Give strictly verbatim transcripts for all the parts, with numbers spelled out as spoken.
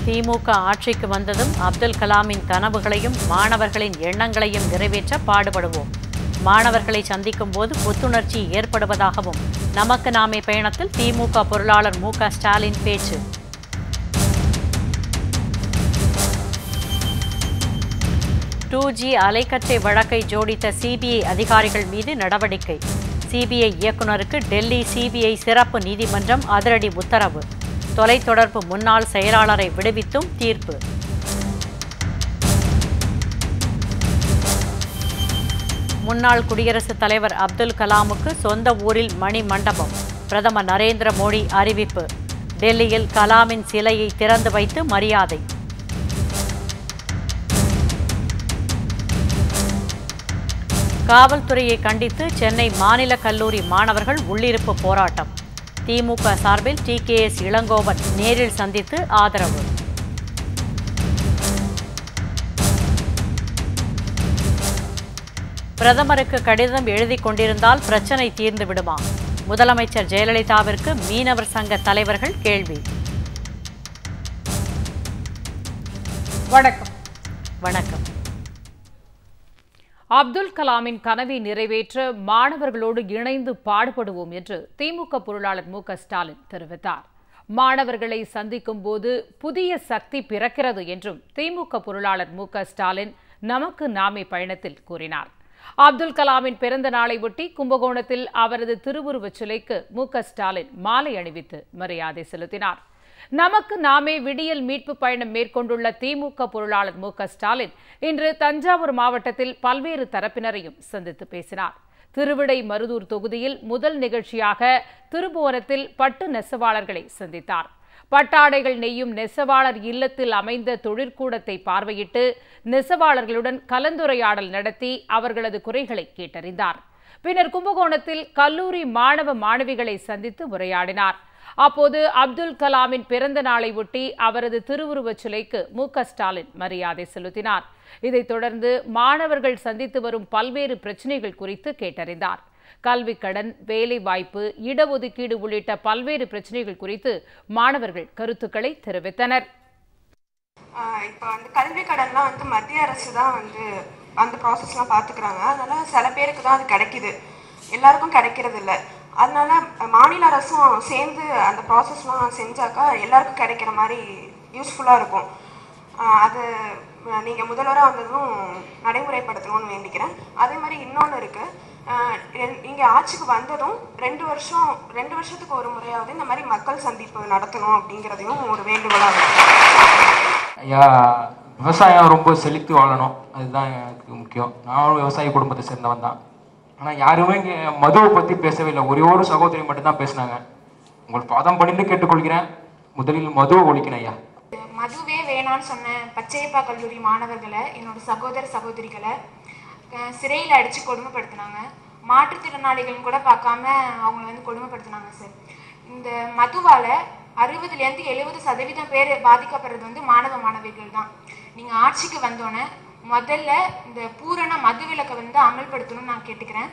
திமுக ஆட்சிக்கு வந்ததும் அப்துல் கலாமின் கனவுகளையும் மாணவர்களின் எண்ணங்களையும் நிறைவேற்ற பாடுபடுவோம். மாணவர்களை சந்திக்கும் போது புத்துணர்ச்சி ஏற்படுவதாகவும் நமக்கு நாமே பயணத்தில் திமுக பொருளாளர் மு க ஸ்டாலின் பேச்சு. டூ ஜி அலைக்கற்றை வழக்கை ஜோடித்த சிபிஐ அதிகாரிகள் மீது நடவடிக்கை. சிபிஐ இயக்குநருக்கு டெல்லி சிபிஐ சிறப்பு நீதிமன்றம் அதிரடி உத்தரவு. தொலைத்தொடர்பு முன்னாள் செயலாளரை விடுவித்தும் தீர்ப்பு. முன்னாள் குடியரசுத் தலைவர் அப்துல் கலாமுக்கு சொந்த ஊரில் மணி மண்டபம். பிரதமர் நரேந்திர மோடி அறிவிப்பு. டெல்லியில் கலாமின் சிலையை திறந்து வைத்து மரியாதை. காவல்துறையை கண்டித்து சென்னை மாநில கல்லூரி மாணவர்கள் உள்ளிருப்பு போராட்டம். திமுக சார்பில் டி கே எஸ் இளங்கோவன் நேரில் சந்தித்து ஆதரவு. பிரதமருக்கு கடிதம் எழுதி கொண்டிருந்தால் பிரச்சனை தீர்ந்து விடுமா? முதலமைச்சர் ஜெயலலிதாவிற்கு மீனவர் சங்க தலைவர்கள் கேள்வி. வணக்கம். வணக்கம். அப்துல் கலாமின் கனவை நிறைவேற்ற மாணவர்களோடு இணைந்து பாடுபடுவோம் என்று திமுக பொருளாளர் மு க ஸ்டாலின் தெரிவித்தார். மாணவர்களை சந்திக்கும் போது புதிய சக்தி பிறக்கிறது என்றும் திமுக பொருளாளர் மு க ஸ்டாலின் நமக்கு நாமே பயணத்தில் கூறினார். அப்துல் கலாமின் பிறந்த நாளை ஒட்டி கும்பகோணத்தில் அவரது திருவுருவச் சிலைக்கு மு க ஸ்டாலின் மாலை அணிவித்து மரியாதை செலுத்தினார். நமக்கு நாமே விடியல் மீட்பு பயணம் மேற்கொண்டுள்ள திமுக பொருளாளர் மு க ஸ்டாலின் இன்று தஞ்சாவூர் மாவட்டத்தில் பல்வேறு தரப்பினரையும் சந்தித்து பேசினார். திருவிடை மருதூர் தொகுதியில் முதல் நிகழ்ச்சியாக திருபுவனத்தில் பட்டு நெசவாளர்களை சந்தித்தார். பட்டாடைகள் நெய்யும் நெசவாளர் இல்லத்தில் அமைந்த தொழிற்கூடத்தை பார்வையிட்டு நெசவாளர்களுடன் கலந்துரையாடல் நடத்தி அவர்களது குறைகளை கேட்டறிந்தார். பின்னர் கும்பகோணத்தில் கல்லூரி மாணவ மாணவிகளை சந்தித்து உரையாடினார். அப்போது அப்துல் கலாமின் பிறந்த நாளை ஒட்டி அவரது திருவுருவச் சிலைக்கு மு க ஸ்டாலின் மரியாதை செலுத்தினார். இதைத் தொடர்ந்து மாணவர்கள் சந்தித்து வரும் பல்வேறு பிரச்சினைகள் குறித்து கேட்டறிந்தார். கல்விக் கடன், வேலை வாய்ப்பு, இடஒதுக்கீடு உள்ளிட்ட பல்வேறு பிரச்சனைகள் குறித்து மாணவர்கள் கருத்துக்களை தெரிவித்தனர். இப்போ வந்து கல்வி கடன்லாம் வந்து மத்திய அரசு தான் வந்து அந்த ப்ராசஸ்லாம் பார்த்துக்கிறாங்க. அதனால சில பேருக்கு தான் அது கிடைக்குது, எல்லாருக்கும் கிடைக்கிறது இல்லை. அதனால மாநில அரசும் சேர்ந்து அந்த ப்ராசஸ்லாம் செஞ்சாக்கா எல்லாருக்கும் கிடைக்கிற மாதிரி யூஸ்ஃபுல்லாக இருக்கும். அது நீங்கள் முதல்வராக வந்ததும் நடைமுறைப்படுத்தணும்னு வேண்டிக்கிறேன். அதே மாதிரி இன்னொன்று இருக்குது, இங்கே ஆட்சிக்கு வந்ததும் ரெண்டு வருஷம் ரெண்டு வருஷத்துக்கு ஒரு முறையாவது இந்த மாதிரி மக்கள் சந்திப்பு நடத்தணும் அப்படிங்கிறதையும் ஒரு வேண்டுகோளாக இருக்கு. ஐயா, விவசாயம் ரொம்ப செழித்து வாழணும், அதுதான் எனக்கு முக்கியம். நானும் விவசாய குடும்பத்தை சேர்ந்தவன் தான். ஆனால் யாருமே இங்கே மதுவை பற்றி பேசவே இல்லை. ஒரே ஒரு சகோதரி மட்டும்தான் பேசினாங்க. உங்கள் பாதம் பண்ணிட்டு கேட்டுக்கொள்கிறேன், முதலில் மதுவை ஒழிக்கணும் ஐயா. மதுவே வேணான்னு சொன்ன பச்சையப்பா கல்லூரி மாணவர்களை, என்னோட சகோதர சகோதரிகளை சிறையில் அடித்து கொடுமைப்படுத்தினாங்க. மாற்றுத்திறனாளிகள்னு கூட பார்க்காம அவங்கள வந்து கொடுமைப்படுத்தினாங்க சார். இந்த மதுவால் அறுபதுலேருந்து எழுபது சதவீதம் பேர் பாதிக்கப்படுறது வந்து மாணவ மாணவிகள் தான். நீங்கள் ஆட்சிக்கு வந்தோன்னே முதல்ல இந்த பூரண மது விலக்கை வந்து அமல்படுத்தணும்னு நான் கேட்டுக்கிறேன்.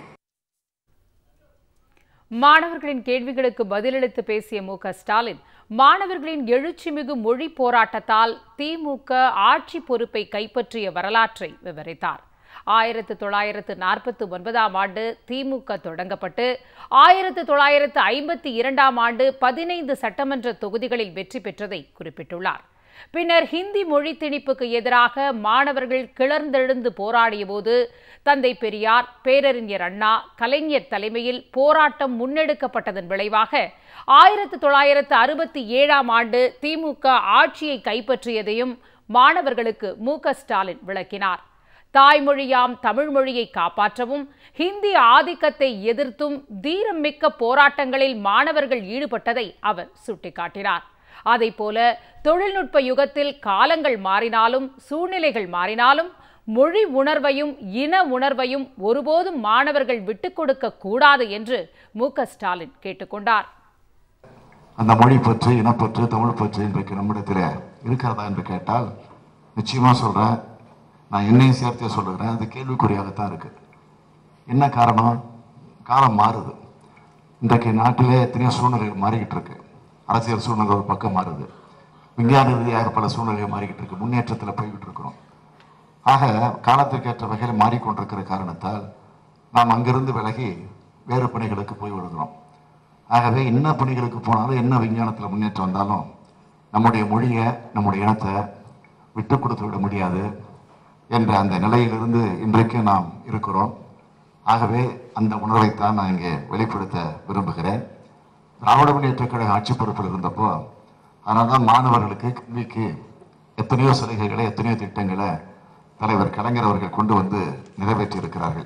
மாணவர்களின் கேள்விகளுக்கு பதிலளித்து பேசிய மு க ஸ்டாலின், மாணவர்களின் எழுச்சிமிகு மொழி போராட்டத்தால் திமுக ஆட்சி பொறுப்பை கைப்பற்றிய வரலாற்றை விவரித்தார். ஆயிரத்து தொள்ளாயிரத்து நாற்பத்தி ஒன்பதாம் ஆண்டு திமுக தொடங்கப்பட்டு ஆயிரத்து தொள்ளாயிரத்து ஐம்பத்தி இரண்டாம் ஆண்டு பதினைந்து சட்டமன்ற தொகுதிகளில் வெற்றி பெற்றதை குறிப்பிட்டுள்ளார். பின்னர் ஹிந்தி மொழி திணிப்புக்கு எதிராக மாணவர்கள் கிளர்ந்தெழுந்து போராடிய போது தந்தை பெரியார், பேரறிஞர் அண்ணா, கலைஞர் தலைமையில் போராட்டம் முன்னெடுக்கப்பட்டதன் விளைவாக ஆயிரத்து தொள்ளாயிரத்து அறுபத்தி ஏழாம் ஆண்டு திமுக ஆட்சியை கைப்பற்றியதையும் மாணவர்களுக்கு மு க ஸ்டாலின் விளக்கினார். தாய்மொழியாம் தமிழ் மொழியை காப்பாற்றவும் ஹிந்தி ஆதிக்கத்தை எதிர்த்தும் தீரம் மிக்க போராட்டங்களில் மாணவர்கள் ஈடுபட்டதை அவர் சுட்டிக்காட்டினார். அதேபோல தொழில்நுட்ப யுகத்தில் காலங்கள் மாறினாலும் சூழ்நிலைகள் மாறினாலும் மொழி உணர்வையும் இன உணர்வையும் ஒருபோதும் மாணவர்கள் விட்டுக் கொடுக்க கூடாது என்று மு க ஸ்டாலின் கேட்டுக்கொண்டார். அந்த மொழி பற்று, இனப்பற்று, தமிழ் பற்று இன்றைக்கு நம்மிடத்தில் இருக்கிறதா என்று கேட்டால் நிச்சயமா சொல்றேன், நான் என்னையும் சேர்த்தே சொல்லுகிறேன், அது கேள்விக்குறியாகத்தான் இருக்கு. என்ன காரணம்? காலம் மாறுது. இன்றைக்கு நாட்டிலே எத்தனையோ சூழ்நிலைகள் மாறிக்கிட்டு இருக்கு. அரசியல் சூழ்நிலை ஒரு பக்கம் மாறுது. விஞ்ஞான ரீதியாக பல சூழ்நிலைகள் மாறிக்கிட்டு இருக்கு, முன்னேற்றத்தில் போய்கிட்டு இருக்கிறோம். ஆக காலத்திற்கேற்ற வகையில் மாறிக்கொண்டிருக்கிற காரணத்தால் நாம் அங்கிருந்து விலகி வேறு பணிகளுக்கு போய் விடுகிறோம். ஆகவே என்ன பணிகளுக்கு போனாலும், என்ன விஞ்ஞானத்தில் முன்னேற்றம் வந்தாலும் நம்முடைய மொழியை, நம்முடைய இனத்தை விட்டு கொடுத்து விட முடியாது என்ற அந்த நிலையிலிருந்து இன்றைக்கு நாம் இருக்கிறோம். ஆகவே அந்த உணர்வைத்தான் நான் இங்கே வெளிப்படுத்த விரும்புகிறேன். திராவிட முன்னேற்ற கழக ஆட்சி பொறுப்பில் இருந்தப்போ அதனால தான் மாணவர்களுக்கு கல்விக்கு எத்தனையோ சலுகைகளை, எத்தனையோ திட்டங்களை தலைவர் கலைஞர் அவர்கள் கொண்டு வந்து நிறைவேற்றி இருக்கிறார்கள்.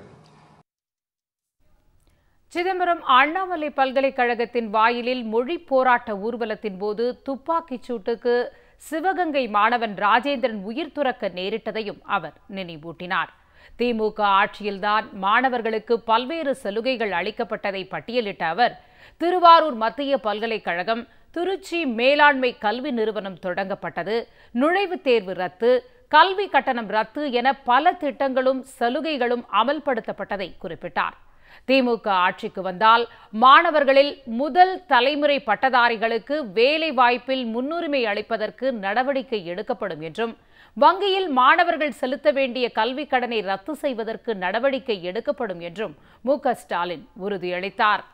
சிதம்பரம் அண்ணாமலை பல்கலைக்கழகத்தின் வாயிலில் மொழி போராட்ட ஊர்வலத்தின் போது துப்பாக்கிச் சூட்டுக்கு சிவகங்கை மாணவன் ராஜேந்திரன் உயிர் துறக்க நேரிட்டதையும் அவர் நினைவூட்டினார். திமுக ஆட்சியில்தான் மாணவர்களுக்கு பல்வேறு சலுகைகள் அளிக்கப்பட்டதை பட்டியலிட்ட அவர், திருவாரூர் மத்திய பல்கலைக்கழகம், திருச்சி மேலாண்மை கல்வி நிறுவனம் தொடங்கப்பட்டது, நுழைவுத் தேர்வு ரத்து, கல்வி கட்டணம் ரத்து என பல திட்டங்களும் சலுகைகளும் அமல்படுத்தப்பட்டதை குறிப்பிட்டார். திமுக ஆட்சிக்கு வந்தால் மாணவர்களில் முதல் தலைமுறை பட்டதாரிகளுக்கு வேலை வாய்ப்பில் முன்னுரிமை அளிப்பதற்கு நடவடிக்கை எடுக்கப்படும் என்றும், வங்கியில் மாணவர்கள் செலுத்த வேண்டிய கல்வி கடனை ரத்து செய்வதற்கு நடவடிக்கை எடுக்கப்படும் என்றும் மு க ஸ்டாலின் உறுதியளித்தார்.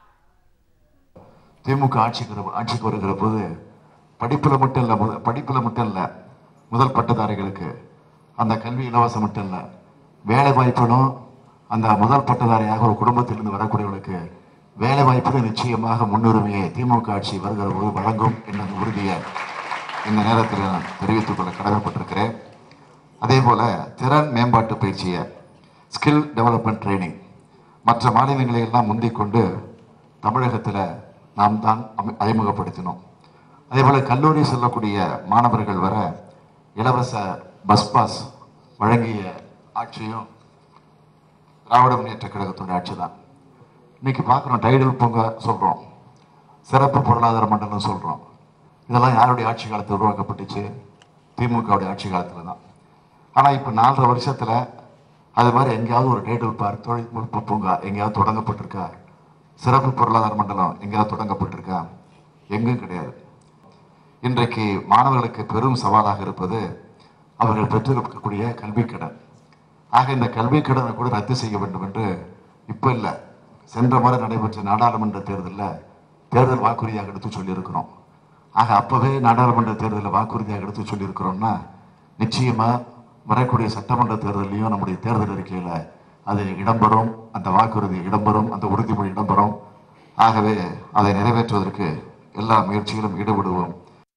திமுக ஆட்சிக்கு ஆட்சிக்கு வருகிற போது படிப்புல மட்டும் இல்ல படிப்புல மட்டும் இல்ல முதல் பட்டதாரிகளுக்கு அந்த கல்வி இலவசம் மட்டும் இல்ல, வேலை வாய்ப்பிலும் அந்த முதல் பட்டதாரியாக ஒரு குடும்பத்திலிருந்து வரக்கூடியவர்களுக்கு வேலை வாய்ப்புக்கு நிச்சயமாக முன்னுரிமையை திமுக ஆட்சி வருகிற போது வழங்கும் என்ற உறுதியை இந்த நேரத்தில் நான் தெரிவித்துக் கொள்ள கடமைப்பட்டிருக்கிறேன். அதே போல திறன் மேம்பாட்டு பயிற்சியை, ஸ்கில் டெவலப்மெண்ட் ட்ரைனிங் மற்ற மாநிலங்களை எல்லாம் முந்திக்கொண்டு தமிழகத்தில் நாம் தான் அறிமுகப்படுத்தினோம். அதே போல கல்லூரி செல்லக்கூடிய மாணவர்கள் வர இலவச பஸ் பாஸ் வழங்கிய ஆட்சியும் திராவிட முன்னேற்ற கழகத்தோட ஆட்சி தான். இன்னைக்கு பார்க்குறோம், டைடல் பூங்கா சொல்கிறோம், சிறப்பு பொருளாதார மண்டலம் சொல்கிறோம். இதெல்லாம் யாருடைய ஆட்சி காலத்தில் உருவாக்கப்பட்டுச்சு? திமுகவுடைய ஆட்சி காலத்தில் தான். ஆனால் இப்போ நாலரை வருஷத்தில் அது மாதிரி எங்கேயாவது ஒரு டைடல் பார்க், தொழில்நுட்ப பூங்கா எங்கேயாவது தொடங்கப்பட்டிருக்கா? சிறப்பு பொருளாதார மண்டலம் எங்கேயாவது தொடங்கப்பட்டிருக்கா? எங்கும் கிடையாது. இன்றைக்கு மாணவர்களுக்கு பெரும் சவாலாக இருப்பது அவர்கள் பெற்றிருக்கக்கூடிய கல்வி கடன். ஆக இந்த கல்வி கடனை கூட ரத்து செய்ய வேண்டும் என்று இப்போ இல்லை, சென்ற முறை நடைபெற்ற நாடாளுமன்ற தேர்தலில் தேர்தல் வாக்குறுதியாக எடுத்து சொல்லியிருக்கிறோம். ஆக அப்போவே நாடாளுமன்ற தேர்தலில் வாக்குறுதியாக எடுத்து சொல்லியிருக்கிறோம்னா நிச்சயமாக வரக்கூடிய சட்டமன்ற தேர்தலையும் நம்முடைய தேர்தல் அறிக்கையில் அது இடம்பெறும், அந்த வாக்குறுதி இடம்பெறும், அந்த உறுதிமொழி இடம்பெறும். ஆகவே அதை நிறைவேற்றுவதற்கு எல்லா முயற்சிகளும் ஈடுபடுவோம்.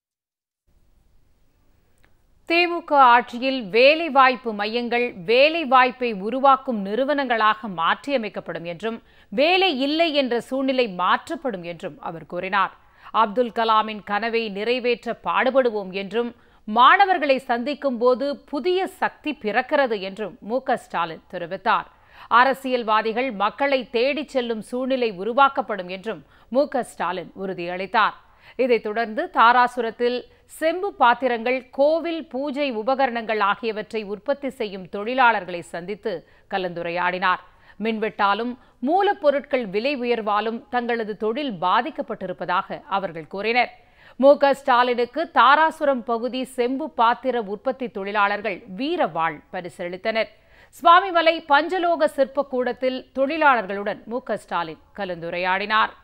திமுக ஆட்சியில் வேலைவாய்ப்பு மையங்கள் வேலைவாய்ப்பை உருவாக்கும் நிறுவனங்களாக மாற்றியமைக்கப்படும் என்றும், வேலை இல்லை என்ற சூழ்நிலை மாற்றப்படும் என்றும் அவர் கூறினார். அப்துல் கலாமின் கனவை நிறைவேற்ற பாடுபடுவோம் என்றும், மாணவர்களை சந்திக்கும் போது புதிய சக்தி பிறக்கிறது என்றும் மு க ஸ்டாலின் தெரிவித்தார். அரசியல்வாதிகள் மக்களை தேடிச் செல்லும் சூழ்நிலை உருவாக்கப்படும் என்றும் மு க ஸ்டாலின் உறுதியளித்தார். இதைத் தொடர்ந்து தாராசுரத்தில் செம்பு பாத்திரங்கள், கோவில் பூஜை உபகரணங்கள் ஆகியவற்றை உற்பத்தி செய்யும் தொழிலாளர்களை சந்தித்து கலந்துரையாடினார். மின்வெட்டாலும் மூலப்பொருட்கள் விலை உயர்வாலும் தங்களது தொழில் பாதிக்கப்பட்டிருப்பதாக அவர்கள் கூறினர். மு க ஸ்டாலினுக்கு தாராசுரம் பகுதி செம்பு பாத்திர உற்பத்தி தொழிலாளர்கள் வீரவாள் பரிசளித்தனர். சுவாமிமலை பஞ்சலோக சிற்ப கூடத்தில் தொழிலாளர்களுடன் மு க ஸ்டாலின் கலந்துரையாடினார்.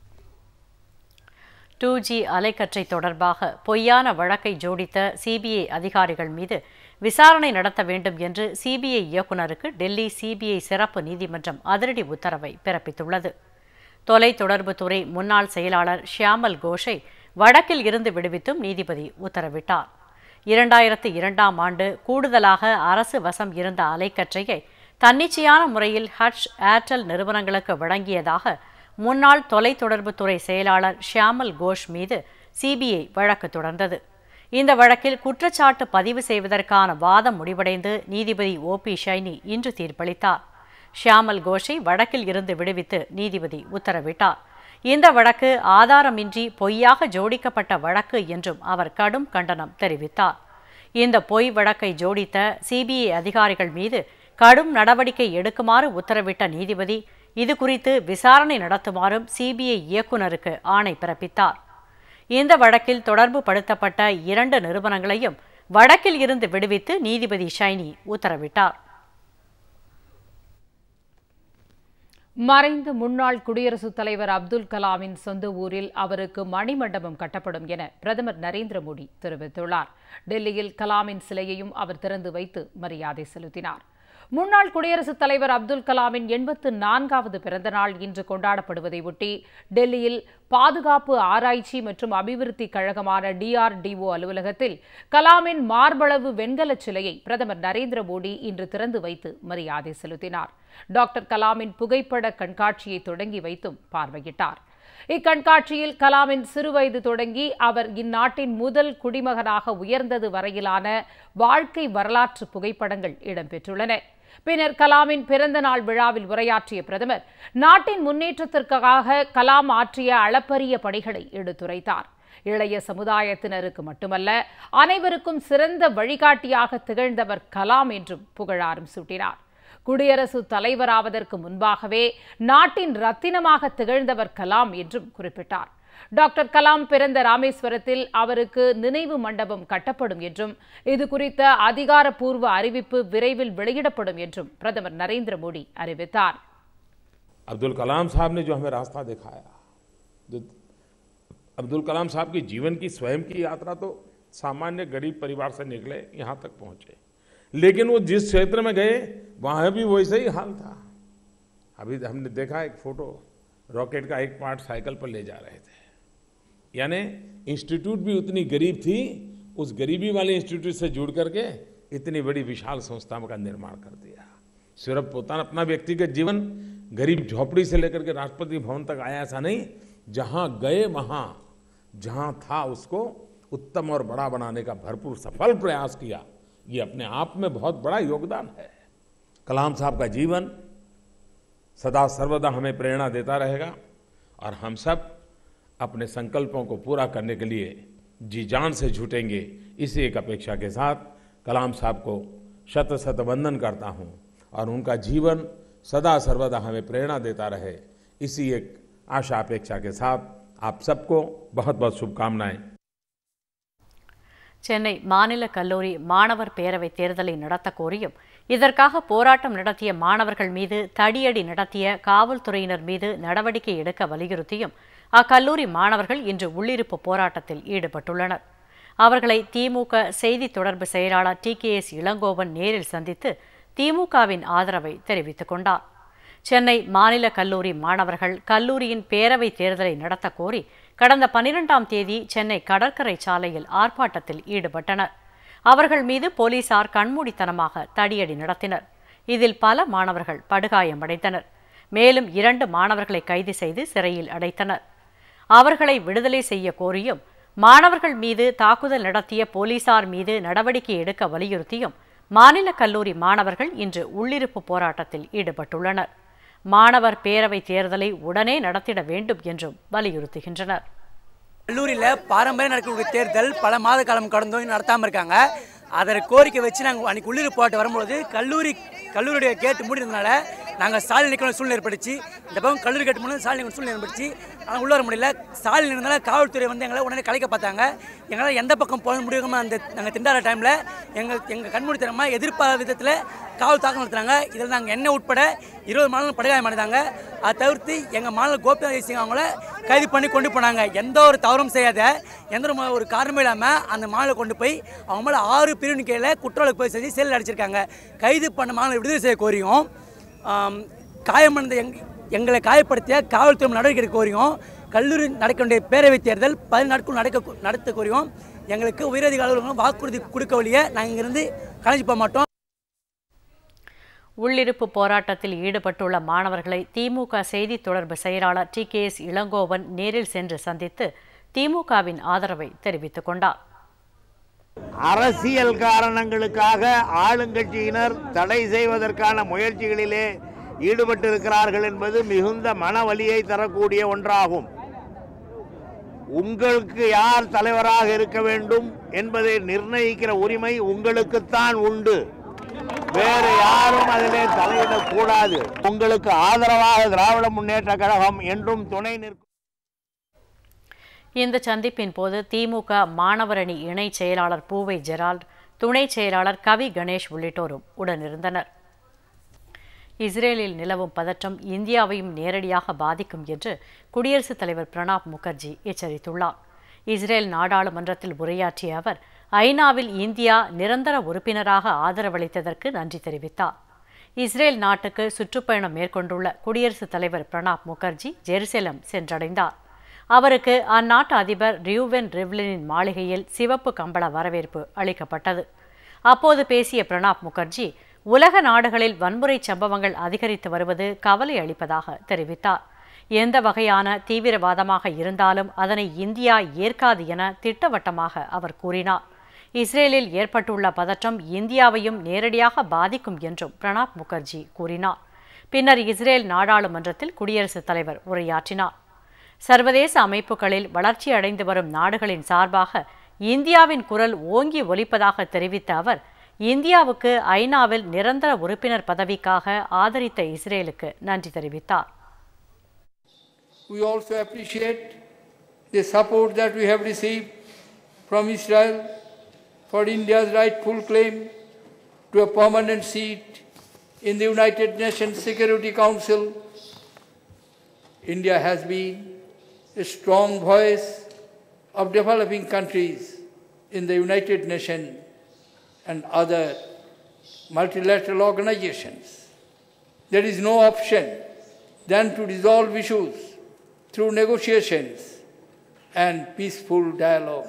டூ ஜி அலைக்கற்றை தொடர்பாக பொய்யான வழக்கை ஜோடித்த சிபிஐ அதிகாரிகள் மீது விசாரணை நடத்த வேண்டும் என்று சிபிஐ இயக்குநருக்கு டெல்லி சிபிஐ சிறப்பு நீதிமன்றம் அதிரடி உத்தரவை பிறப்பித்துள்ளது. தொலைத்தொடர்புத்துறை முன்னாள் செயலாளர் ஷியாமல் கோஷை வழக்கில் இருந்து விடுவித்தும் நீதிபதி உத்தரவிட்டார். இரண்டாயிரத்து இரண்டாம் ஆண்டு கூடுதலாக அரசு வசம் இருந்த அலைக்கற்றையை தன்னிச்சையான முறையில் ஹட்ச், ஏர்டெல் நிறுவனங்களுக்கு வழங்கியதாக முன்னாள் தொலைத்தொடர்புத்துறை செயலாளர் ஷியாமல் கோஷ் மீது சிபிஐ வழக்கு தொடர்ந்தது. இந்த வழக்கில் குற்றச்சாட்டு பதிவு செய்வதற்கான வாதம் முடிவடைந்து நீதிபதி ஓ பி ஷைனி இன்று தீர்ப்பளித்தார். ஷியாமல் கோஷை வழக்கில் இருந்து விடுவித்து நீதிபதி உத்தரவிட்டார். இந்த வழக்கு ஆதாரமின்றி பொய்யாக ஜோடிக்கப்பட்ட வழக்கு என்றும் அவர் கடும் கண்டனம் தெரிவித்தார். இந்த பொய் வழக்கை ஜோடித்த சிபிஐ அதிகாரிகள் மீது கடும் நடவடிக்கை எடுக்குமாறு உத்தரவிட்ட நீதிபதி இதுகுறித்து விசாரணை நடத்துமாறும் சிபிஐ இயக்குநருக்கு ஆணை பிறப்பித்தார். இந்த வழக்கில் தொடர்பு படுத்தப்பட்ட இரண்டு நிறுவனங்களையும் வழக்கில் இருந்து விடுவித்து நீதிபதி ஷைனி உத்தரவிட்டார். மறைந்த முன்னாள் குடியரசுத் தலைவர் அப்துல் கலாமின் சொந்த ஊரில் அவருக்கு மணிமண்டபம் கட்டப்படும் என பிரதமர் நரேந்திர மோடி தெரிவித்துள்ளார். டெல்லியில் கலாமின் சிலையையும் அவர் திறந்து வைத்து மரியாதை செலுத்தினார். முன்னாள் குடியரசுத் தலைவர் அப்துல் கலாமின் எண்பத்து நான்காவது பிறந்த நாள் இன்று கொண்டாடப்படுவதை ஒட்டி டெல்லியில் பாதுகாப்பு ஆராய்ச்சி மற்றும் அபிவிருத்தி கழகமான டிஆர்டிஓ அலுவலகத்தில் கலாமின் மார்பளவு வெண்கல சிலையை பிரதமர் நரேந்திர மோடி இன்று திறந்து வைத்து மரியாதை செலுத்தினார். டாக்டர் கலாமின் புகைப்பட கண்காட்சியை தொடங்கி வைத்தும் பார்வையிட்டார். இக்கண்காட்சியில் கலாமின் சிறுவயது தொடங்கி அவர் இந்நாட்டின் முதல் குடிமகனாக உயர்ந்தது வரையிலான வாழ்க்கை வரலாற்று புகைப்படங்கள் இடம்பெற்றுள்ளன. பின்னர் கலாமின் பிறந்த நாள் விழாவில் உரையாற்றிய பிரதமர் நாட்டின் முன்னேற்றத்திற்காக கலாம் ஆற்றிய அளப்பரிய பணிகளை எடுத்துரைத்தார். இளைய சமுதாயத்தினருக்கு மட்டுமல்ல, அனைவருக்கும் சிறந்த வழிகாட்டியாக திகழ்ந்தவர் கலாம் என்றும் புகழாரம் சூட்டினார். குடியரசுத் தலைவராவதற்கு முன்பாகவே நாட்டின் ரத்தினமாக திகழ்ந்தவர் கலாம் என்றும் குறிப்பிட்டார். டாக்டர் கலாம் பிறந்த ராமேஸ்வரத்தில் அவருக்கு நினைவு மண்டபம் கட்டப்படும் என்றும் இது குறித்த அதிகாரப்பூர்வ அறிவிப்பு விரைவில் வெளியிடப்படும் என்றும் பிரதமர் நரேந்திர மோடி அறிவித்தார். अब्दुल कलाम साहब ने जो हमें रास्ता दिखाया, जो अब्दुल कलाम साहब की जीवन की स्वयं की यात्रा तो सामान्य गरीब परिवार से निकले यहाँ तक पहुंचे, लेकिन वो जिस क्षेत्र में गए वहाँ भी वैसे ही हाल था. अभी हमने देखा एक फोटो, रॉकेट का एक पार्ट साइकिल पर ले जा रहे थे. यानी इंस्टीट्यूट भी उतनी गरीब थी, उस गरीबी वाले इंस्टीट्यूट से जुड़ करके इतनी बड़ी विशाल संस्था का निर्माण कर दिया. सिर्फ पोताना अपना व्यक्तिगत जीवन गरीब झोपड़ी से लेकर के राष्ट्रपति भवन तक आया, ऐसा नहीं. जहाँ गए वहाँ जहाँ था उसको उत्तम और बड़ा बनाने का भरपूर सफल प्रयास किया. ये अपने आप में बहुत बड़ा योगदान है. कलाम साहब का जीवन सदा सर्वदा हमें प्रेरणा देता रहेगा और हम सब अपने संकल्पों को पूरा करने के लिए जी जान से जुटेंगे. इसी एक अपेक्षा के साथ कलाम साहब को शत शत वंदन करता हूँ और उनका जीवन सदा सर्वदा हमें प्रेरणा देता रहे. इसी एक आशा अपेक्षा के साथ आप सबको बहुत बहुत शुभकामनाएं. சென்னை மாநில கல்லூரி மாணவர் பேரவை தேர்தலை நடத்த கோரியும் இதற்காக போராட்டம் நடத்திய மாணவர்கள் மீது தடியடி நடத்திய காவல்துறையினர் மீது நடவடிக்கை எடுக்க வலியுறுத்தியும் அக்கல்லூரி மாணவர்கள் இன்று உள்ளிருப்பு போராட்டத்தில் ஈடுபட்டுள்ளனர். அவர்களை திமுக செய்தி தொடர்பு செயலாளர் டி கே எஸ் இளங்கோவன் நேரில் சந்தித்து திமுகவின் ஆதரவை தெரிவித்துக் கொண்டார். சென்னை மாநில கல்லூரி மாணவர்கள் கல்லூரியின் பேரவை தேர்தலை நடத்த கோரி கடந்த பனிரெண்டாம் தேதி சென்னை கடற்கரை சாலையில் ஆர்ப்பாட்டத்தில் ஈடுபட்டனர். அவர்கள் மீது போலீசார் கண்மூடித்தனமாக தடியடி நடத்தினர். இதில் பல மாணவர்கள் படுகாயமடைந்தனர். மேலும் இரண்டு மாணவர்களை கைது செய்து சிறையில் அடைத்தனர். அவர்களை விடுதலை செய்ய கோரியும் மாணவர்கள் மீது தாக்குதல் நடத்திய போலீசார் மீது நடவடிக்கை எடுக்க வலியுறுத்தியும் மாநில கல்லூரி மாணவர்கள் இன்று உள்ளிருப்பு போராட்டத்தில் ஈடுபட்டுள்ளனர். மாணவர் பேரவை தேர்தலை உடனே நடத்திட வேண்டும் என்றும் வலியுறுத்துகின்றனர். கல்லூரியில் பாரம்பரிய நடக்கக்கூடிய தேர்தல் பல மாத காலம் கடந்தும் நடத்தாமல் இருக்காங்க. அதை கோரிக்கை வச்சு நாங்கள் அன்றைக்கி உள்ளிருப்பு போராட்டம் வரும்பொழுது கல்லூரி கல்லூரியுடைய கேட்டு மூடினதுனால நாங்கள் சாலை நிற்கிற சூழ்நிலை ஏற்படுச்சு. இந்த பக்கம் கல்லூரி கேட்டு மூணு சாலை நிற்கிற சூழ்நிலை ஏற்படுச்சு. ஆனால் உள்ள வர முடியல. சாலை நின்றதால காவல்துறை வந்து எங்களை உடனே கலைக்க பார்த்தாங்க. எங்களால் எந்த பக்கம் போக முடியாமல் அந்த நாங்கள் திண்டாட டைமில் எங்கள் எங்கள் கண்மூடித்தனமாக எதிர்பாராத விதத்தில் காவல் தாக்கம் நடத்துகிறாங்க. இதில் நாங்கள் என்ன உட்பட இருபது மாநிலம் படுகாயம் அடைந்தாங்க. அதை தவிர்த்து எங்கள் மாநில கோபிநாத் சிங் அவங்கள கைது பண்ணி கொண்டு போனாங்க. எந்த ஒரு தவறும் செய்யாத, எந்த ஒரு காரணமும் இல்லாமல் அந்த மாநில கொண்டு போய் அவங்க மேலே ஆறு பிரிவின் கீழே குற்றவாளிக்கு போய் செஞ்சு செயலில் அடிச்சிருக்காங்க. கைது பண்ண மாநில விடுதலை செய்ய கோரியும் காயமடைந்த எங் எங்களை காயப்படுத்திய காவல்துறை நடவடிக்கை எடுக்க கோரியும் கல்லூரி நடக்க வேண்டிய பேரவைத் தேர்தல் பதினேழு நாட்கள் நடக்க நடத்த கோரியும் எங்களுக்கு உயரதிகாரிகளும் வாக்குறுதி கொடுக்க வழியே நாங்கள் இங்கிருந்து கலைஞ்சு போக மாட்டோம். உள்ளிருப்பு போராட்டத்தில் ஈடுபட்டுள்ள மாணவர்களை திமுக செய்தி தொடர்பு செயலாளர் டி கே எஸ் இளங்கோவன் நேரில் சென்று சந்தித்து திமுகவின் ஆதரவை தெரிவித்துக் கொண்டார். அரசியல் காரணங்களுக்காக ஆளுங்கட்சியினர் தடை செய்வதற்கான முயற்சிகளிலே ஈடுபட்டிருக்கிறார்கள் என்பது மிகுந்த மனவலியை தரக்கூடிய ஒன்றாகும். உங்களுக்கு யார் தலைவராக இருக்க வேண்டும் என்பதை நிர்ணயிக்கிற உரிமை உங்களுக்குத்தான் உண்டு. வேறு யாரும் அதிலே தலையிடக்கூடாது. உங்களுக்கு ஆதரவாக திராவிட முன்னேற்ற கழகம் என்றும் துணை நிற்கும். இந்த சந்திப்பின் போது திமுக மாணவரணி இணை செயலாளர் பூவை ஜெரால்ட், துணை செயலாளர் கவி கணேஷ் உள்ளிட்டோரும் உடனிருந்தனர். இஸ்ரேலில் நிலவும் பதற்றம் இந்தியாவையும் நேரடியாக பாதிக்கும் என்று குடியரசுத் தலைவர் பிரணாப் முகர்ஜி எச்சரித்துள்ளார். இஸ்ரேல் நாடாளுமன்றத்தில் உரையாற்றிய அவர் ஐநாவில் இந்தியா நிரந்தர உறுப்பினராக ஆதரவளித்ததற்கு நன்றி தெரிவித்தார். இஸ்ரேல் நாட்டுக்கு சுற்றுப்பயணம் மேற்கொண்டுள்ள குடியரசுத் தலைவர் பிரணாப் முகர்ஜி ஜெருசலேம் சென்றடைந்தார். அவருக்கு அந்நாட்டு அதிபர் ரியூவென் ரிவ்லினின் மாளிகையில் சிவப்பு கம்பள வரவேற்பு அளிக்கப்பட்டது. அப்போது பேசிய பிரணாப் முகர்ஜி, உலக நாடுகளில் வன்முறை சம்பவங்கள் அதிகரித்து வருவது கவலை அளிப்பதாக தெரிவித்தார். எந்த வகையான தீவிரவாதமாக இருந்தாலும் அதனை இந்தியா ஏற்காது என திட்டவட்டமாக அவர் கூறினார். இஸ்ரேலில் ஏற்பட்டுள்ள பதற்றம் இந்தியாவையும் நேரடியாக பாதிக்கும் என்றும் பிரணாப் முகர்ஜி கூறினார். பின்னர் இஸ்ரேல் நாடாளுமன்றத்தில் குடியரசுத் தலைவர் உரையாற்றினார். சர்வதேச அமைப்புகளில் வளர்ச்சியடைந்து வரும் நாடுகளின் சார்பாக இந்தியாவின் குரல் ஓங்கி ஒலிப்பதாக தெரிவித்த அவர், இந்தியாவுக்கு ஐநாவில் நிரந்தர உறுப்பினர் பதவிக்காக ஆதரித்த இஸ்ரேலுக்கு நன்றி தெரிவித்தார். We also appreciate the support that we have received from Israel for India's rightful claim to a permanent seat in the United Nations Security Council. India has been a strong voice of developing countries in the United Nations and other multilateral organizations. There is no option than to resolve issues through negotiations and peaceful dialogue.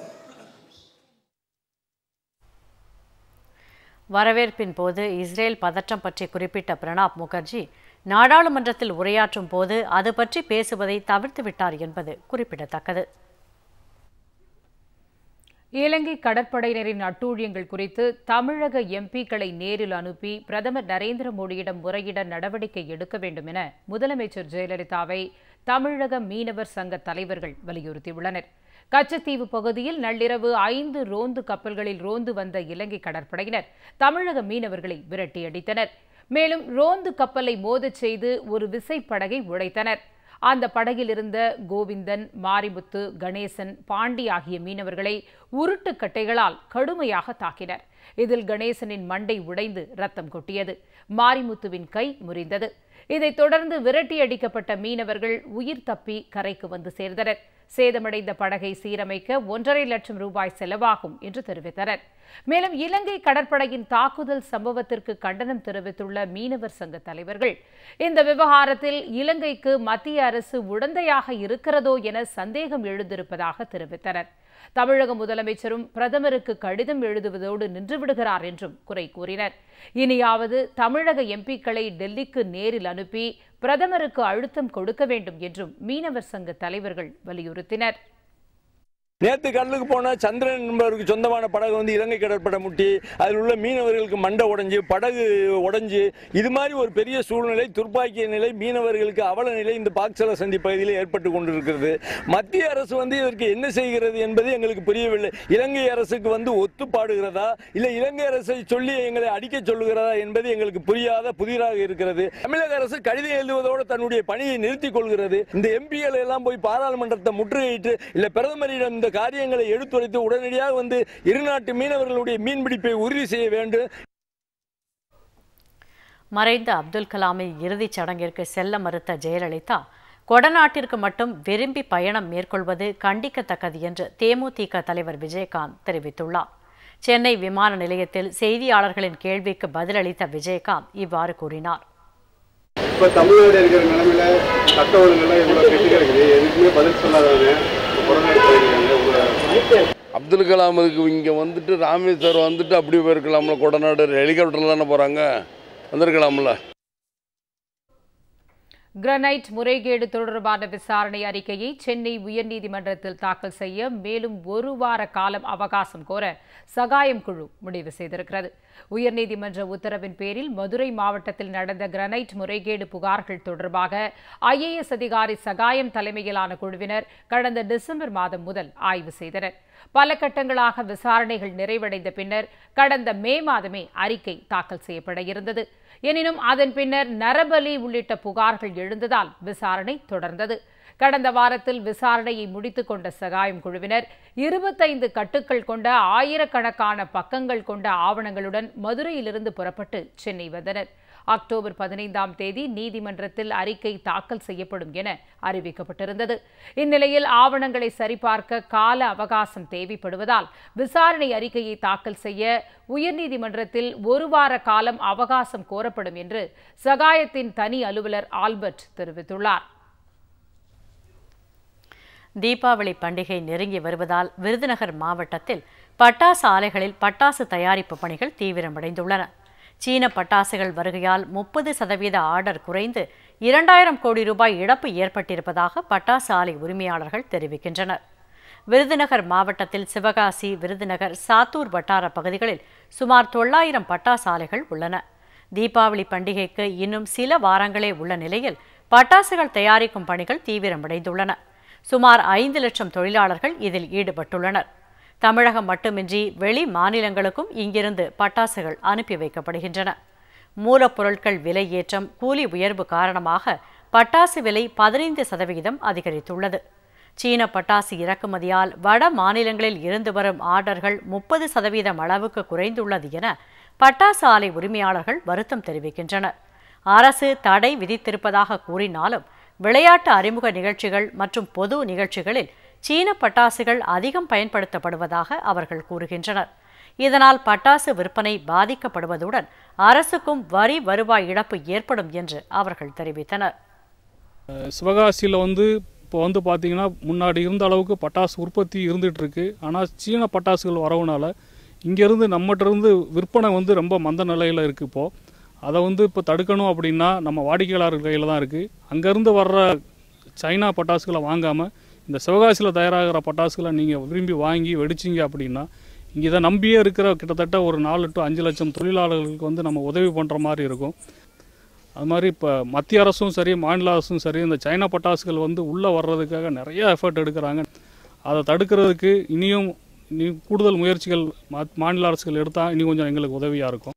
வரவேற்பின் போது Israel பதற்றம் பற்றி குறிப்பிட்ட பிரணாப் முகர்ஜி, நாடாளுமன்றத்தில் உரையாற்றும் போது அது பற்றி பேசுவதை தவிர்த்துவிட்டார் என்பது குறிப்பிடத்தக்கது. இலங்கை கடற்படையினரின் அட்டூழியங்கள் குறித்து தமிழக எம்பிக்களை நேரில் அனுப்பி பிரதமர் நரேந்திர மோடியிடம் முறையிட நடவடிக்கை எடுக்க வேண்டும் என முதலமைச்சர் ஜெயலலிதாவை தமிழக மீனவர் சங்க தலைவர்கள் வலியுறுத்தியுள்ளனர். கச்சத்தீவு பகுதியில் நள்ளிரவு ஐந்து ரோந்து கப்பல்களில் ரோந்து வந்த இலங்கை கடற்படையினர் தமிழக மீனவர்களை விரட்டியடித்தனர். மேலும் ரோந்து கப்பலை மோதச் செய்து ஒரு விசைப்படகை உடைத்தனர். அந்த படகில் இருந்த கோவிந்தன், மாரிமுத்து, கணேசன், பாண்டி ஆகிய மீனவர்களை உருட்டு கட்டைகளால் கடுமையாக தாக்கினர். இதில் கணேசனின் மண்டை உடைந்து ரத்தம் கொட்டியது. மாரிமுத்துவின் கை முறிந்தது. இதைத் தொடர்ந்து விரட்டியடிக்கப்பட்ட மீனவர்கள் உயிர் தப்பி கரைக்கு வந்து சேர்ந்தனர். சேதமடைந்த படகை சீரமைக்க ஒன்றரை லட்சம் ரூபாய் செலவாகும் என்று தெரிவித்தனர். மேலும் இலங்கை கடற்படையின் தாக்குதல் சம்பவத்திற்கு கண்டனம் தெரிவித்துள்ள மீனவர் சங்க தலைவர்கள், இந்த விவகாரத்தில் இலங்கைக்கு மத்திய அரசு உடந்தையாக இருக்கிறதோ என சந்தேகம் எழுந்திருப்பதாக தெரிவித்தனர். தமிழக முதலமைச்சரும் பிரதமருக்கு கடிதம் எழுதுவதோடு நின்றுவிடுகிறார் என்றும் குறை கூறினர். இனியாவது தமிழக எம்பிக்களை டெல்லிக்கு நேரில் அனுப்பி பிரதமருக்கு அழுத்தம் கொடுக்க வேண்டும் என்றும் மீனவர் சங்க தலைவர்கள் வலியுறுத்தினர். நேற்று கடலுக்கு போன சந்திரன் என்பவருக்கு சொந்தமான படகு வந்து இலங்கை கடற்படை முட்டி அதில் உள்ள மீனவர்களுக்கு மண்டை உடைஞ்சு படகு உடைஞ்சு இது மாதிரி ஒரு பெரிய சூழ்நிலை, துர்ப்பாக்கிய நிலை, மீனவர்களுக்கு அவல நிலை இந்த பாக்சல சந்தி பகுதியில் ஏற்பட்டு கொண்டிருக்கிறது. மத்திய அரசு வந்து இதற்கு என்ன செய்கிறது என்பது எங்களுக்கு புரியவில்லை. இலங்கை அரசுக்கு வந்து ஒத்துப்பாடுகிறதா இல்லை இலங்கை அரசை சொல்லி எங்களை அடிக்க சொல்லுகிறதா என்பது எங்களுக்கு புரியாத புதிராக இருக்கிறது. தமிழக அரசு கடிதம் எழுதுவதோடு தன்னுடைய பணியை நிறுத்திக் கொள்கிறது. இந்த எம்பிகள் எல்லாம் போய் பாராளுமன்றத்தை முற்றுகையிட்டு இல்லை பிரதமரிடம் இந்த காரியங்களை எடுத்துரைத்து உடனடியாக வந்து இருநாட்டு மீனவர்களுடைய மீன்பிடிப்பை உறுதி செய்ய வேண்டும். மறைந்த அப்துல் கலாமின் இறுதிச் சடங்கிற்கு செல்ல மறுத்த ஜெயலலிதா, கொடநாட்டிற்கு மட்டும் விரும்பி பயணம் மேற்கொள்வது கண்டிக்கத்தக்கது என்று தேமுதிக தலைவர் விஜயகாந்த் தெரிவித்துள்ளார். சென்னை விமான நிலையத்தில் செய்தியாளர்களின் கேள்விக்கு பதிலளித்த விஜயகாந்த் இவ்வாறு கூறினார். இப்போ தமிழ்நாடு இருக்கிற நிலைமையில சட்ட ஒழுங்குல இவ்வளோ கெட்டியாக இருக்குது, எதுக்குமே பதில் சொல்லாதவங்க அப்துல் கலாமுக்கு இங்கே வந்துட்டு ராமேஸ்வரம் வந்துட்டு அப்படி போயிருக்கலாம்ல, கொடநாடு ஹெலிகாப்டர்ல தானே போகிறாங்க, வந்திருக்கலாம்ல. கிரனைட் முறைகேடு தொடர்பான விசாரணை அறிக்கையை சென்னை உயர்நீதிமன்றத்தில் தாக்கல் செய்ய மேலும் ஒரு வார காலம் அவகாசம் கோர சகாயம் குழு முடிவு செய்திருக்கிறது. உயர்நீதிமன்ற உத்தரவின் பேரில் மதுரை மாவட்டத்தில் நடந்த கிரனைட் முறைகேடு புகார்கள் தொடர்பாக ஐஏஎஸ் அதிகாரி சகாயம் தலைமையிலான குழுவினர் கடந்த டிசம்பர் மாதம் முதல் ஆய்வு செய்தனர். பல கட்டங்களாக விசாரணைகள் நிறைவடைந்த பின்னர் கடந்த மே மாதமே அறிக்கை தாக்கல் செய்யப்பட இருந்தது. எனினும் அதன் பின்னர் நரபலி உள்ளிட்ட புகார்கள் எழுந்ததால் விசாரணை தொடர்ந்தது. கடந்த வாரத்தில் விசாரணையை முடித்துக் கொண்ட சகாயம் குழுவினர் இருபத்தைந்து கட்டுக்கள் கொண்ட ஆயிரக்கணக்கான பக்கங்கள் கொண்ட ஆவணங்களுடன் மதுரையிலிருந்து புறப்பட்டு சென்னை வந்தனர். அக்டோபர் பதினைந்தாம் தேதி நீதிமன்றத்தில் அறிக்கை தாக்கல் செய்யப்படும் என அறிவிக்கப்பட்டிருந்தது. இந்நிலையில் ஆவணங்களை சரிபார்க்க கால அவகாசம் தேவைப்படுவதால் விசாரணை அறிக்கையை தாக்கல் செய்ய உயர்நீதிமன்றத்தில் ஒரு வார காலம் அவகாசம் கோரப்படும் என்று சகாயத்தின் தனி அலுவலர் ஆல்பர்ட் தெரிவித்துள்ளார். தீபாவளி பண்டிகை நெருங்கி வருவதால் விருதுநகர் மாவட்டத்தில் பட்டாசு ஆலைகளில் பட்டாசு தயாரிப்பு பணிகள் தீவிரமடைந்துள்ளன. சீன பட்டாசுகள் வருகையால் முப்பது சதவீத ஆர்டர் குறைந்து இரண்டாயிரம் கோடி ரூபாய் இழப்பு ஏற்பட்டிருப்பதாக பட்டாசு ஆலை உரிமையாளர்கள் தெரிவிக்கின்றனர். விருதுநகர் மாவட்டத்தில் சிவகாசி, விருதுநகர், சாத்தூர் வட்டார பகுதிகளில் சுமார் தொள்ளாயிரம் பட்டாசு ஆலைகள் உள்ளன. தீபாவளி பண்டிகைக்கு இன்னும் சில வாரங்களே உள்ள நிலையில் பட்டாசுகள் தயாரிக்கும் பணிகள் தீவிரமடைந்துள்ளன. சுமார் ஐந்து லட்சம் தொழிலாளர்கள் இதில் ஈடுபட்டுள்ளனர். தமிழகம் மட்டுமின்றி வெளி மாநிலங்களுக்கும் இங்கிருந்து பட்டாசுகள் அனுப்பி வைக்கப்படுகின்றன. மூலப்பொருட்கள் விலை ஏற்றம், கூலி உயர்வு காரணமாக பட்டாசு விலை பதினைந்து சதவிகிதம் அதிகரித்துள்ளது. சீன பட்டாசு இறக்குமதியால் வட மாநிலங்களில் இருந்து வரும் ஆர்டர்கள் முப்பது சதவீதம் அளவுக்கு குறைந்துள்ளது என பட்டாசு ஆலை உரிமையாளர்கள் வருத்தம் தெரிவிக்கின்றனர். அரசு தடை விதித்திருப்பதாக கூறினாலும் விளையாட்டு அறிமுக நிகழ்ச்சிகள் மற்றும் பொது நிகழ்ச்சிகளில் சீன பட்டாசுகள் அதிகம் பயன்படுத்தப்படுவதாக அவர்கள் கூறுகின்றனர். இதனால் பட்டாசு விற்பனை பாதிக்கப்படுவதுடன் அரசுக்கும் வரி வருவாய் இழப்பு ஏற்படும் என்று அவர்கள் தெரிவித்தனர். சிவகாசியில் வந்து இப்போ வந்து பார்த்தீங்கன்னா முன்னாடி இருந்த அளவுக்கு பட்டாசு உற்பத்தி இருந்துகிட்டு இருக்கு. ஆனால் சீன பட்டாசுகள் வரவுனால இங்கேருந்து நம்மகிட்டருந்து விற்பனை வந்து ரொம்ப மந்த நிலையில் இருக்குது. இப்போது அதை வந்து இப்போ தடுக்கணும் அப்படின்னா நம்ம வாடிக்கையாளர்கள் கையில் தான் இருக்குது. அங்கேருந்து வர்ற சைனா பட்டாசுகளை வாங்காமல் இந்த சிவகாசியில் தயாராகிற பட்டாசுகளை நீங்கள் விரும்பி வாங்கி வெடிச்சிங்க அப்படின்னா இங்கே இதை நம்பியே இருக்கிற கிட்டத்தட்ட ஒரு நாலு டு அஞ்சு லட்சம் தொழிலாளர்களுக்கு வந்து நம்ம உதவி பண்ணுற மாதிரி இருக்கும். அது மாதிரி இப்போ மத்திய அரசும் சரி, மாநில அரசும் சரி, இந்த சைனா பட்டாசுகள் வந்து உள்ளே வர்றதுக்காக நிறைய எஃபர்ட் எடுக்கிறாங்க. அதை தடுக்கிறதுக்கு இனியும் இனி கூடுதல் முயற்சிகள் மாநில அரசுகள் எடுத்தால் இனி கொஞ்சம் எங்களுக்கு உதவியாக இருக்கும்.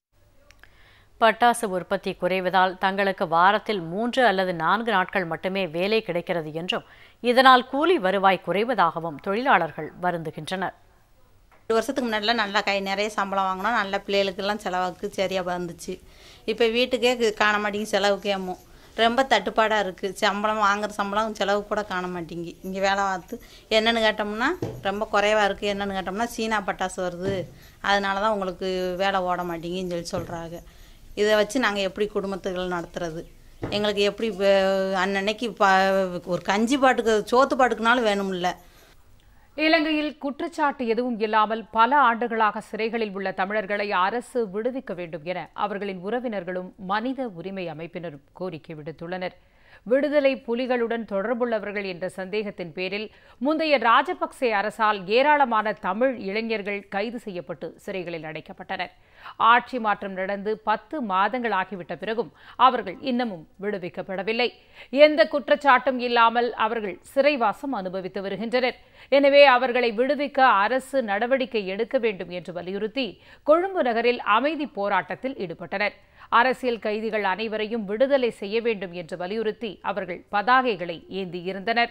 பட்டாசு உற்பத்தி குறைவதால் தங்களுக்கு வாரத்தில் மூன்று அல்லது நான்கு நாட்கள் மட்டுமே வேலை கிடைக்கிறது என்றும் இதனால் கூலி வருவாய் குறைவதாகவும் தொழிலாளர்கள் வருந்துகின்றனர். ஒரு வருஷத்துக்கு முன்னாடிலாம் நல்லா கை நிறைய சம்பளம் வாங்கினோம், நல்ல பிள்ளைகளுக்கெல்லாம் செலவுக்கு சரியாக வந்துச்சு. இப்போ வீட்டுக்கே காண மாட்டேங்குது, செலவுக்கே அம்மோ ரொம்ப தட்டுப்பாடாக இருக்குது. சம்பளம் வாங்குற சம்பளம் செலவு கூட காண மாட்டேங்கி. இங்கே வேலை பார்த்து என்னென்னு கேட்டோம்னா ரொம்ப குறைவாக இருக்குது. என்னென்னு கேட்டோம்னா சீனா பட்டாசு வருது, அதனால தான் உங்களுக்கு வேலை ஓட மாட்டேங்கின்னு சொல்லி சொல்கிறாங்க. இதை வச்சு நாங்கள் எப்படி குடும்பத்துகள் நடத்துறது? எங்களுக்கு எப்படி அன்னன்னைக்கு பா ஒரு கஞ்சி பாட்டுக்கு சோத்து பாட்டுக்குனாலும் வேணும்ல. இலங்கையில் குற்றச்சாட்டு எதுவும் இல்லாமல் பல ஆண்டுகளாக சிறைகளில் உள்ள தமிழர்களை அரசு விடுவிக்க வேண்டும் என அவர்களின் உறவினர்களும் மனித உரிமை அமைப்பினரும் கோரிக்கை விடுத்துள்ளனர். விடுதலை புலிகளுடன் தொடர்புள்ளவர்கள் என்ற சந்தேகத்தின் பேரில் முந்தைய ராஜபக்சே அரசால் ஏராளமான தமிழ் இளைஞர்கள் கைது செய்யப்பட்டு சிறைகளில் அடைக்கப்பட்டனர். ஆட்சி மாற்றம் நடந்து பத்து மாதங்கள் ஆகிவிட்ட பிறகும் அவர்கள் இன்னமும் விடுவிக்கப்படவில்லை. எந்த குற்றச்சாட்டும் இல்லாமல் அவர்கள் சிறைவாசம் அனுபவித்து வருகின்றனர். எனவே அவர்களை விடுவிக்க அரசு நடவடிக்கை எடுக்க வேண்டும் என்று வலியுறுத்தி கொழும்பு நகரில் அமைதி போராட்டத்தில் ஈடுபட்டனர். அரசியல் கைதிகள் அனைவரையும் விடுதலை செய்ய வேண்டும் என்று வலியுறுத்தி அவர்கள் பதாகைகளை ஏந்தியிருந்தனர்.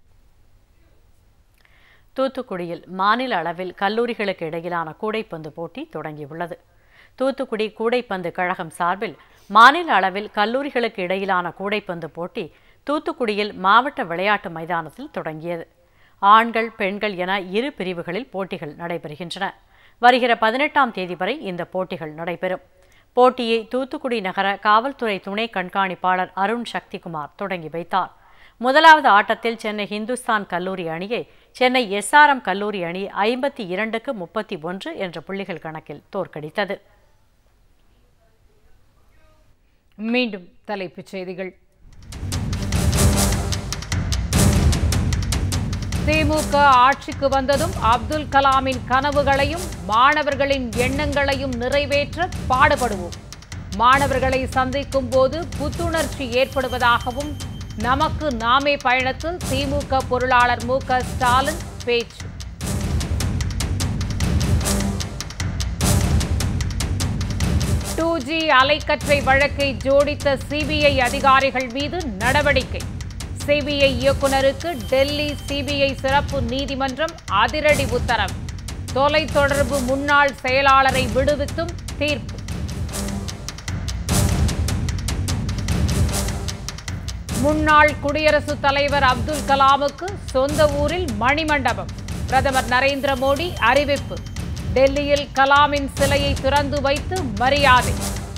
தூத்துக்குடியில் மாநில அளவில் கல்லூரிகளுக்கு இடையிலான கூடைப்பந்து போட்டி தொடங்கியுள்ளது. தூத்துக்குடி கூடைப்பந்து கழகம் சார்பில் மாநில அளவில் கல்லூரிகளுக்கு இடையிலான கூடைப்பந்து போட்டி தூத்துக்குடியில் மாவட்ட விளையாட்டு மைதானத்தில் தொடங்கியது. ஆண்கள், பெண்கள் என இரு பிரிவுகளில் போட்டிகள் நடைபெறுகின்றன. வருகிற பதினெட்டாம் தேதி வரை இந்த போட்டிகள் நடைபெறும். போட்டியை தூத்துக்குடி நகர காவல்துறை துணை கண்காணிப்பாளர் அருண் சக்திகுமார் தொடங்கி வைத்தார். முதலாவது ஆட்டத்தில் சென்னை இந்துஸ்தான் கல்லூரி அணியை சென்னை எஸ்ஆர்எம் கல்லூரி அணி ஐம்பத்தி இரண்டுக்கு முப்பத்தி ஒன்று என்ற புள்ளிகள் கணக்கில் தோற்கடித்தது. மீண்டும் தலைப்புச் செய்திகள். திமுக ஆட்சிக்கு வந்ததும் அப்துல் கலாமின் கனவுகளையும் மாணவர்களின் எண்ணங்களையும் நிறைவேற்ற பாடுபடுவோம். மாணவர்களை சந்திக்கும் போது புத்துணர்ச்சி ஏற்படுவதாகவும் நமக்கு நாமே பயணத்தில் திமுக பொருளாளர் மு க ஸ்டாலின் பேச்சு. டூ ஜி அலைக்கற்றை வழக்கை ஜோடித்த சிபிஐ அதிகாரிகள் மீது நடவடிக்கை. சிபிஐ இயக்குநருக்கு டெல்லி சிபிஐ சிறப்பு நீதிமன்றம் அதிரடி உத்தரவு. தொலைத்தொடர்பு முன்னாள் செயலாளரை விடுவித்தும் தீர்ப்பு. முன்னாள் குடியரசுத் தலைவர் அப்துல் கலாமுக்கு சொந்த ஊரில் மணிமண்டபம். பிரதமர் நரேந்திர மோடி அறிவிப்பு. டெல்லியில் கலாமின் சிலையை திறந்து வைத்து மரியாதை.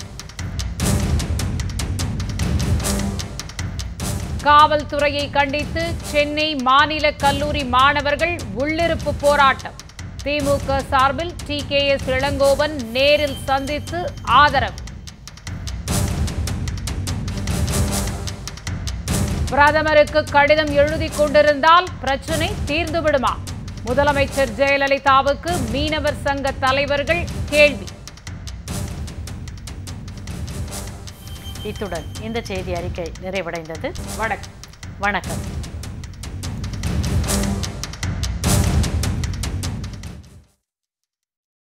காவல்துறையை கண்டித்து சென்னை மாநில கல்லூரி மாணவர்கள் உள்ளிருப்பு போராட்டம். திமுக சார்பில் டி கே எஸ் இளங்கோவன் நேரில் சந்தித்து ஆதரவு. பிரதமருக்கு கடிதம் எழுதி கொண்டிருந்தால் பிரச்சினை தீர்ந்துவிடுமா? முதலமைச்சர் ஜெயலலிதாவுக்கு மீனவர் சங்க தலைவர்கள் கேள்வி. இத்துடன் இந்த செய்தி அறிக்கை நிறைவடைந்தது. வணக்கம். வணக்கம்.